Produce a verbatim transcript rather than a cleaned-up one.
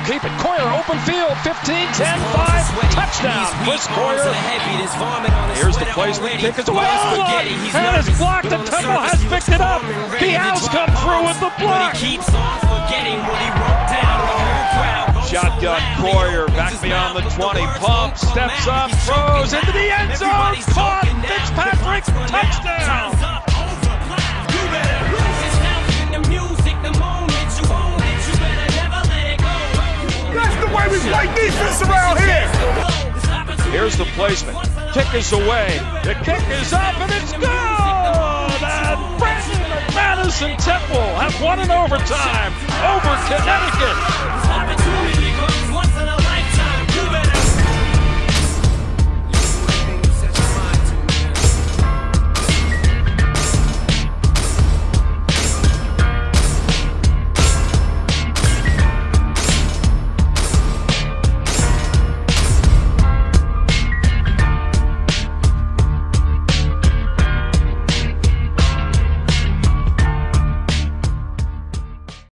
keep it. Coyer, open field, fifteen, ten, five, touchdown. Chris Coyer. Here's the placement. Kick is away. And it's blocked, and Temple has picked it up. He has come through with the block. Shotgun, Coyer back beyond the twenty. Pumps, steps up, throws into the end zone. Caught. Fitzpatrick, touchdown. That's the way we play defense around here. Here's the placement. Kick is away. The kick is up, and it's good. And Brandon McManus and Temple have won in overtime over Connecticut.